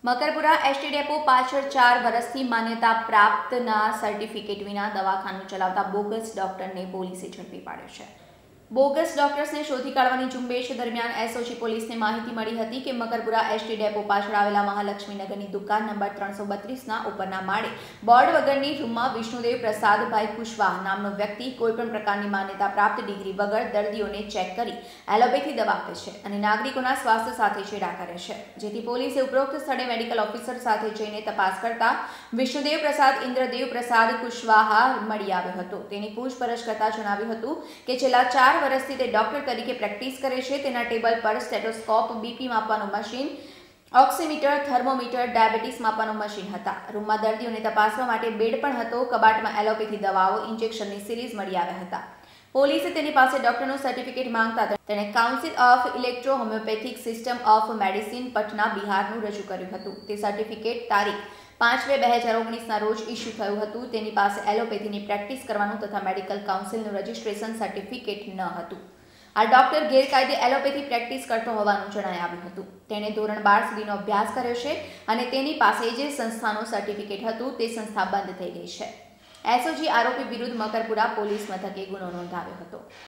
Makarpura ST depot પાછળ 4 વર્ષથી માન્યતા પ્રાપ્તના સર્ટિફિકેટ વિના દવાખાનું ચલાવતા બોગસ ડોક્ટરને પોલીસે ઝડપી પાડ્યો છે। બોગસ ડોક્ટર્સને શોધી કાઢવાની ઝુંબેશ દરમિયાન એસઓજી પોલીસને માહિતી મળી હતી કે મકરપુરા એસટી ડેપો પાછળ આવેલા મહાલક્ષ્મીનગરની દુકાન નંબર 332ના ઉપરના માળે બોર્ડ વગરની રૂમમાં વિષ્ણુદેવ પ્રસાદભાઈ કુશવાહ નામનો વ્યક્તિ કોઈપણ પ્રકારની માન્યતા પ્રાપ્ત ડિગ્રી વગર દર્દીઓને ચેક કરી એલોપેથી દવા આપે છે અને નાગરિકોના સ્વાસ્થ્ય સાથે છેડા કરે છે, જેથી પોલીસે ઉપરોક્ત સ્થળે મેડિકલ ઓફિસર સાથે જઈને તપાસ કરતા વિષ્ણુદેવ પ્રસાદ ઇન્દ્રદેવ પ્રસાદ કુશવાહ મળી આવ્યો હતો। તેની પૂછપરછ કરતા જણાવ્યું હતું કે છેલ્લા 4 વર્ષથી તે ડોક્ટર તરીકે પ્રેક્ટિસ કરે છે। તેના ટેબલ પર સ્ટેટોસ્કોપ, બીપી માપવાનું મશીન, ઓક્સીમીટર, થર્મોમીટર, ડાયાબિટીસ માપવાનું મશીન હતા। રૂમમાં દર્દીઓને તપાસવા માટે બેડ પણ હતો। કબાટમાં એલોપેથી દવાઓ, ઇન્જેક્શનની સિરીઝ મળી આવ્યા હતા। પોલીસે તેની પાસે ડોક્ટરનું સર્ટિફિકેટ માંગતા તેણે council of electro homeopathic system of medicine Patna બિહારનું રજૂ કર્યું હતું। તે સર્ટિફિકેટ તારીખ 5/2/2019ના રોજ ઇસ્યુ થયું હતું। તેની પાસે એલોપેથીની પ્રેક્ટિસ કરવાનું તથા મેડિકલ કાઉન્સિલનું રજિસ્ટ્રેશન સર્ટિફિકેટ ન હતું। આ ડોક્ટર ગેરકાયદે એલોપેથી પ્રેક્ટિસ કરતો હોવાનું જણાઈ આવ્યું હતું। તેણે ધોરણ 12 સુધીનો અભ્યાસ કર્યો છે અને તેની પાસે જે સંસ્થાનું સર્ટિફિકેટ હતું તે સંસ્થા બંધ થઈ ગઈ છે। એસઓજી આરોપી વિરુદ્ધ મકરપુરા પોલીસ મથકે ગુનો નોંધાવ્યો હતો।